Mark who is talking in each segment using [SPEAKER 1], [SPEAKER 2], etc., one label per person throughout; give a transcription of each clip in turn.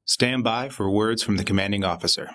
[SPEAKER 1] Stand by for words from the commanding officer.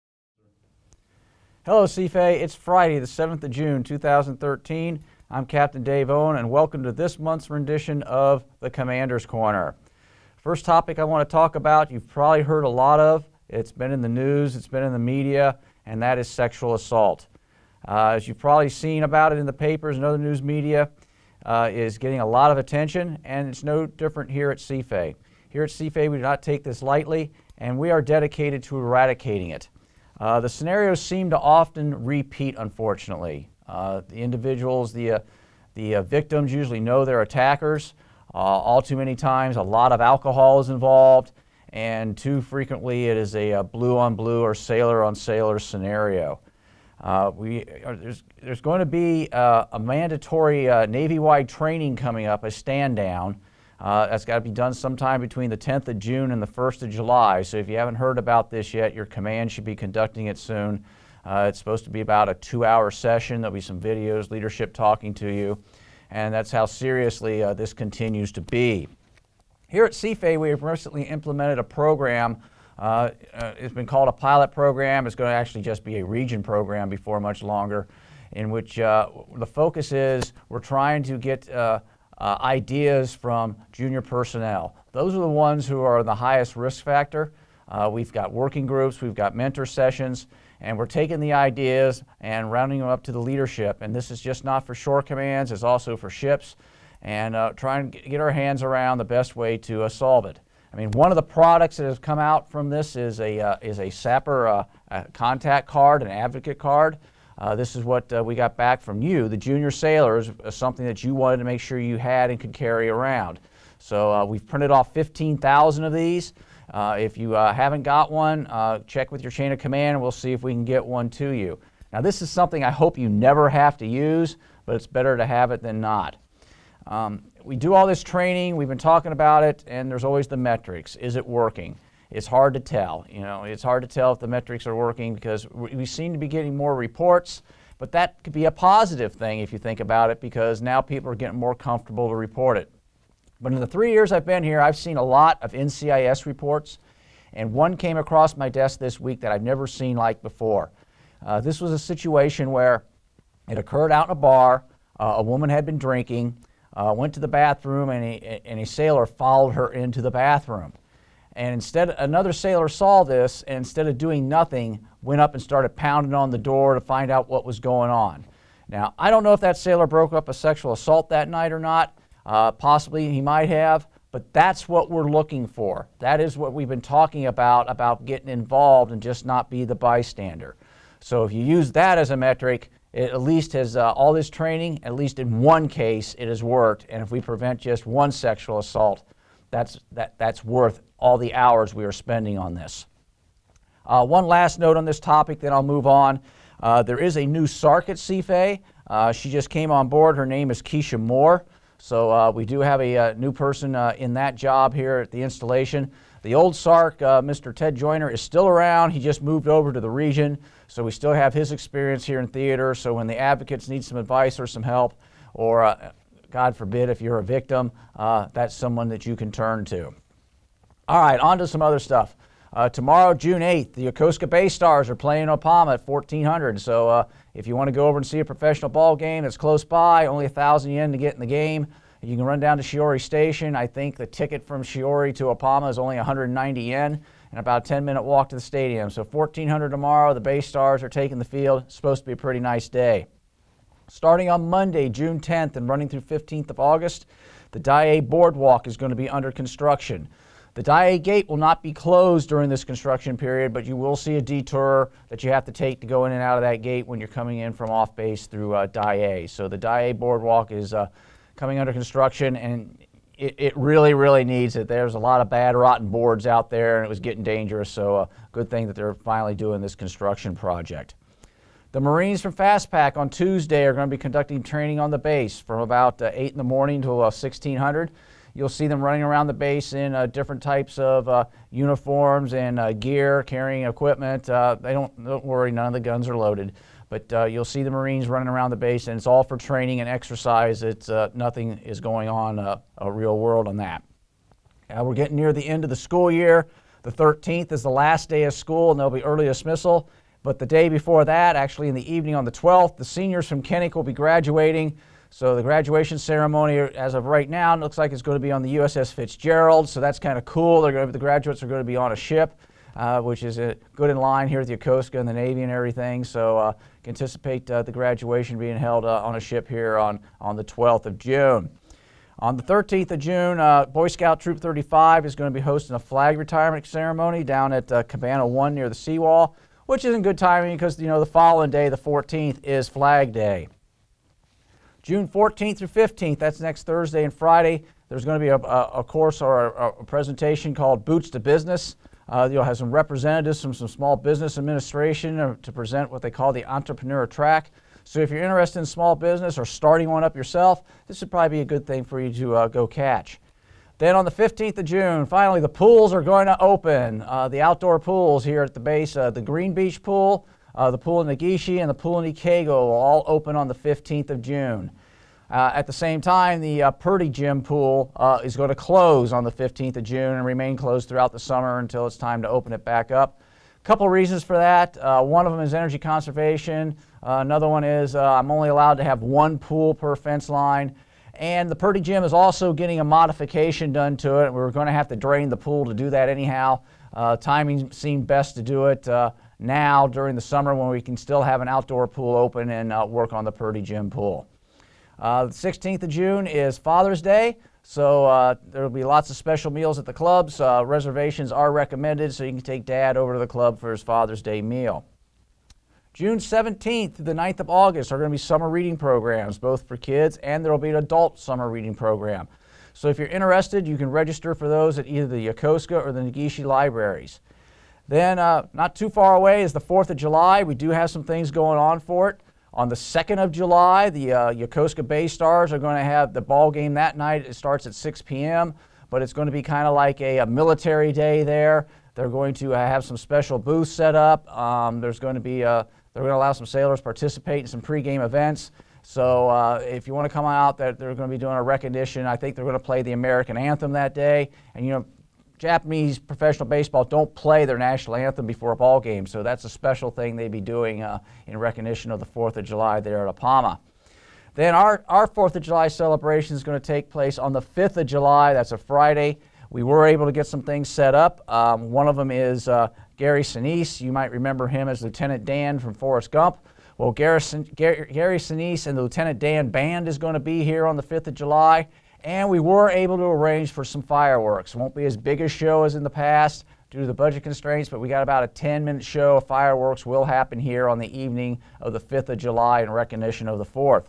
[SPEAKER 2] Hello CFAY, it's Friday the 7th of June 2013. I'm Captain Dave Owen and welcome to this month's rendition of the Commander's Corner. First topic I want to talk about, you've probably heard a lot of, it's been in the news, it's been in the media, and that is sexual assault. As you've probably seen about it in the papers and other news media, is getting a lot of attention, and it's no different here at CFAY. Here at CFAY, we do not take this lightly, and we are dedicated to eradicating it. The scenarios seem to often repeat, unfortunately. The individuals, the victims usually know their attackers. All too many times, a lot of alcohol is involved, and too frequently it is a blue-on-blue or sailor-on-sailor scenario. There's going to be a mandatory Navy-wide training coming up, a stand-down. That's got to be done sometime between the 10th of June and the 1st of July. So if you haven't heard about this yet, your command should be conducting it soon. It's supposed to be about a 2-hour session. There'll be some videos, leadership talking to you. And that's how seriously this continues to be. Here at CFAY, we have recently implemented a program. It's been called a pilot program. It's going to actually just be a region program before much longer, in which the focus is we're trying to get ideas from junior personnel. Those are the ones who are the highest risk factor. We've got working groups, we've got mentor sessions, and we're taking the ideas and rounding them up to the leadership. And this is just not for shore commands, it's also for ships, and trying to get our hands around the best way to solve it. I mean, one of the products that has come out from this is a SAPR contact card, an advocate card. This is what we got back from you, the junior sailors, something that you wanted to make sure you had and could carry around. So we've printed off 15,000 of these. If you haven't got one, check with your chain of command and we'll see if we can get one to you. Now this is something I hope you never have to use, but it's better to have it than not. We do all this training, we've been talking about it, and there's always the metrics. Is it working? It's hard to tell. You know, it's hard to tell if the metrics are working because we seem to be getting more reports, but that could be a positive thing if you think about it, because now people are getting more comfortable to report it. But in the 3 years I've been here, I've seen a lot of NCIS reports, and one came across my desk this week that I've never seen like before. This was a situation where it occurred out in a bar. A woman had been drinking, went to the bathroom, and a sailor followed her into the bathroom. And instead, another sailor saw this, and instead of doing nothing, went up and started pounding on the door to find out what was going on. Now, I don't know if that sailor broke up a sexual assault that night or not. Possibly he might have, but that's what we're looking for. That is what we've been talking about getting involved and just not be the bystander. So if you use that as a metric, it at least has all this training, at least in one case, it has worked. And if we prevent just one sexual assault, that's worth all the hours we are spending on this. One last note on this topic, then I'll move on. There is a new SARC at CFAY. She just came on board. Her name is Keisha Moore. So we do have a new person in that job here at the installation. The old SARC, Mr. Ted Joyner, is still around. He just moved over to the region. So we still have his experience here in theater. So when the advocates need some advice or some help, or God forbid if you're a victim, that's someone that you can turn to. All right, on to some other stuff. Tomorrow, June 8th, the Yokosuka Bay Stars are playing Opama at 1400. So if you want to go over and see a professional ball game that's close by, only 1,000 yen to get in the game. You can run down to Shiori Station. I think the ticket from Shiori to Opama is only 190 yen and about a 10-minute walk to the stadium. So 1400 tomorrow, the Bay Stars are taking the field. It's supposed to be a pretty nice day. Starting on Monday, June 10th and running through 15th of August, the Dai Boardwalk is going to be under construction. The Dai Gate will not be closed during this construction period, but you will see a detour that you have to take to go in and out of that gate when you're coming in from off base through Dai. So the Dai Boardwalk is coming under construction, and it really, really needs it. There's a lot of bad, rotten boards out there, and it was getting dangerous, so good thing that they're finally doing this construction project. The Marines from FastPack on Tuesday are going to be conducting training on the base from about 8 in the morning to 1600. You'll see them running around the base in different types of uniforms and gear, carrying equipment. Don't worry, none of the guns are loaded. But you'll see the Marines running around the base, and it's all for training and exercise. It's nothing is going on a real world on that. We're getting near the end of the school year. The 13th is the last day of school, and there'll be early dismissal. But the day before that, actually in the evening on the 12th, the seniors from Kennewick will be graduating. So the graduation ceremony, as of right now, looks like it's going to be on the USS Fitzgerald. So that's kind of cool. The graduates are going to be on a ship, which is good in line here at the Yokosuka and the Navy and everything. So can anticipate the graduation being held on a ship here on the 12th of June. On the 13th of June, Boy Scout Troop 35 is going to be hosting a flag retirement ceremony down at Cabana 1 near the seawall, which isn't good timing because, you know, the following day, the 14th, is Flag Day. June 14th through 15th, that's next Thursday and Friday, there's going to be a course or a presentation called Boots to Business. You'll have some representatives from some small business administration to present what they call the entrepreneur track. So if you're interested in small business or starting one up yourself, this would probably be a good thing for you to go catch. Then on the 15th of June, finally, the pools are going to open. The outdoor pools here at the base, the Green Beach pool, the pool in Nagishi, and the pool in Ikego will all open on the 15th of June. At the same time, the Purdy Gym pool is going to close on the 15th of June and remain closed throughout the summer until it's time to open it back up. A couple reasons for that. One of them is energy conservation. Another one is I'm only allowed to have one pool per fence line. And the Purdy Gym is also getting a modification done to it. We're going to have to drain the pool to do that anyhow. Timing seemed best to do it now during the summer when we can still have an outdoor pool open and work on the Purdy Gym pool. The 16th of June is Father's Day, so there will be lots of special meals at the clubs. Reservations are recommended, so you can take Dad over to the club for his Father's Day meal. June 17th to the 9th of August are going to be summer reading programs, both for kids, and there will be an adult summer reading program. So if you're interested, you can register for those at either the Yokosuka or the Nagishi libraries. Then, not too far away is the 4th of July. We do have some things going on for it. On the 2nd of July, the Yokosuka Bay Stars are going to have the ball game that night. It starts at 6 p.m., but it's going to be kind of like a military day there. They're going to have some special booths set up. There's going to be they're going to allow some sailors to participate in some pregame events. So if you want to come out, they're going to be doing a recognition. I think they're going to play the American anthem that day. And, you know, Japanese professional baseball don't play their national anthem before a ball game, so that's a special thing they'd be doing in recognition of the 4th of July there at Apama. Then our 4th of July celebration is going to take place on the 5th of July. That's a Friday. We were able to get some things set up. One of them is Gary Sinise. You might remember him as Lieutenant Dan from Forrest Gump. Well, Gary Sinise and the Lieutenant Dan Band is going to be here on the 5th of July. And we were able to arrange for some fireworks. It won't be as big a show as in the past due to the budget constraints, but we got about a 10-minute show of fireworks will happen here on the evening of the 5th of July in recognition of the 4th.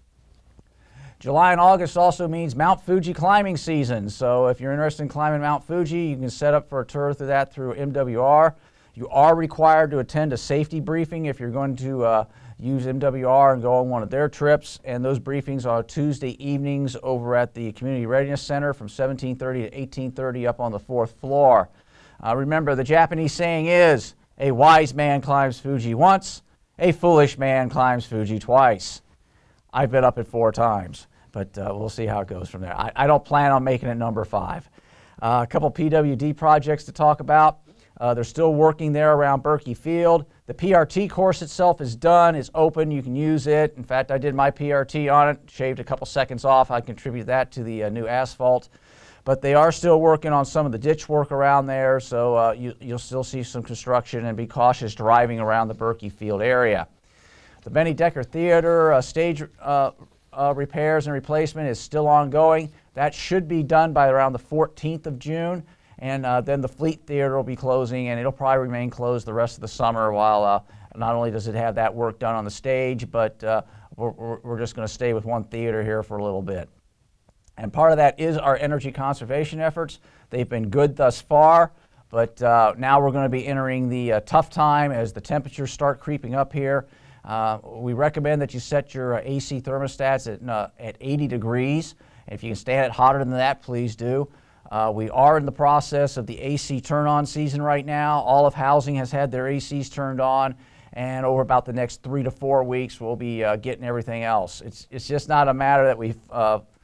[SPEAKER 2] July and August also means Mount Fuji climbing season. So if you're interested in climbing Mount Fuji, you can set up for a tour through that through MWR. You are required to attend a safety briefing if you're going to use MWR and go on one of their trips, and those briefings are Tuesday evenings over at the Community Readiness Center from 17:30 to 18:30 up on the 4th floor. Remember, the Japanese saying is, a wise man climbs Fuji once, a foolish man climbs Fuji twice. I've been up it 4 times, but we'll see how it goes from there. I don't plan on making it number 5. A couple PWD projects to talk about. They're still working there around Berkey Field. The PRT course itself is done. It's open. You can use it. In fact, I did my PRT on it, shaved a couple seconds off. I contribute that to the new asphalt. But they are still working on some of the ditch work around there, so you'll still see some construction, and be cautious driving around the Berkey Field area. The Benny Decker Theater stage repairs and replacement is still ongoing. That should be done by around the 14th of June. And then the Fleet Theater will be closing, and it'll probably remain closed the rest of the summer while not only does it have that work done on the stage, but we're just going to stay with one theater here for a little bit. And part of that is our energy conservation efforts. They've been good thus far, but now we're going to be entering the tough time as the temperatures start creeping up here. We recommend that you set your AC thermostats at 80 degrees. If you can stand it hotter than that, please do. We are in the process of the AC turn-on season right now. All of housing has had their ACs turned on, and over about the next 3 to 4 weeks, we'll be getting everything else. It's just not a matter that we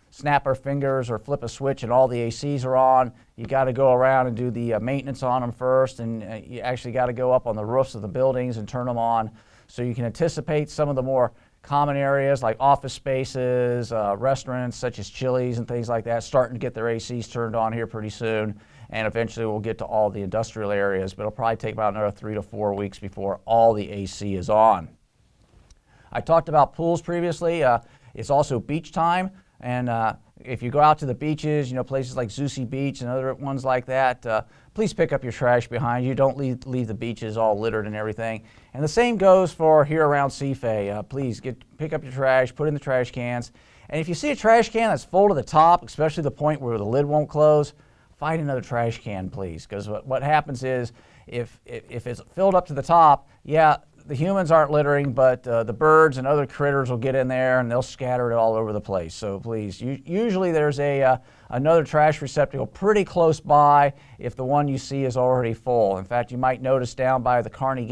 [SPEAKER 2] snap our fingers or flip a switch and all the ACs are on. You got to go around and do the maintenance on them first, and you actually got to go up on the roofs of the buildings and turn them on. So you can anticipate some of the more common areas like office spaces, restaurants such as Chili's and things like that, starting to get their ACs turned on here pretty soon. And eventually we'll get to all the industrial areas, but it'll probably take about another 3 to 4 weeks before all the AC is on. I talked about pools previously. It's also beach time, and if you go out to the beaches, places like Zusi Beach and other ones like that, please pick up your trash behind you. Don't leave the beaches all littered and everything. And the same goes for here around CFAY. Please pick up your trash, put it in the trash cans. And if you see a trash can that's full to the top, especially the point where the lid won't close, find another trash can, please. Because what happens is if it's filled up to the top, yeah, the humans aren't littering, but the birds and other critters will get in there and they'll scatter it all over the place. So please, usually there's another trash receptacle pretty close by if the one you see is already full. In fact, you might notice down by the Womble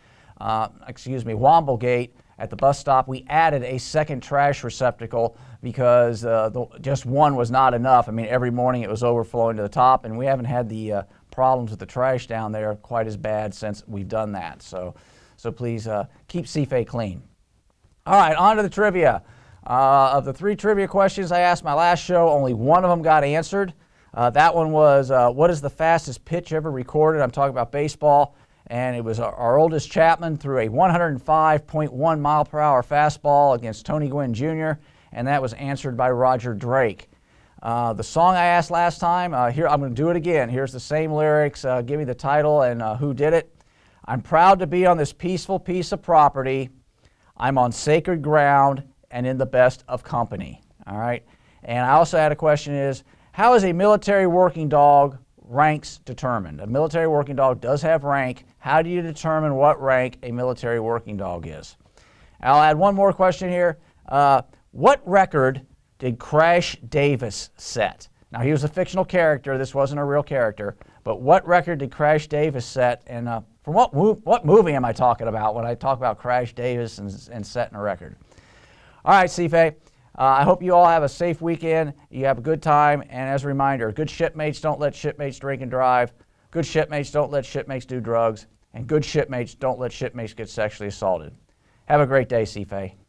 [SPEAKER 2] Gate at the bus stop, we added a second trash receptacle because just one was not enough. I mean, every morning it was overflowing to the top, and we haven't had the problems with the trash down there quite as bad since we've done that. So please keep CFAY clean. All right, on to the trivia. Of the 3 trivia questions I asked my last show, only one of them got answered. That one was, what is the fastest pitch ever recorded? I'm talking about baseball. And it was our oldest Chapman threw a 105.1 mile per hour fastball against Tony Gwynn Jr., and that was answered by Roger Drake. The song I asked last time, here I'm going to do it again. Here's the same lyrics. Give me the title and who did it. I'm proud to be on this peaceful piece of property. I'm on sacred ground and in the best of company. All right. And I also had a question is, how is a military working dog ranks determined? A military working dog does have rank. How do you determine what rank a military working dog is? I'll add one more question here. What record did Crash Davis set? Now, he was a fictional character. This wasn't a real character. But what record did Crash Davis set? And from what movie am I talking about when I talk about Crash Davis and setting a record? All right, CFAY. I hope you all have a safe weekend. You have a good time. And as a reminder, good shipmates don't let shipmates drink and drive. Good shipmates don't let shipmates do drugs. And good shipmates don't let shipmates get sexually assaulted. Have a great day, CFAY.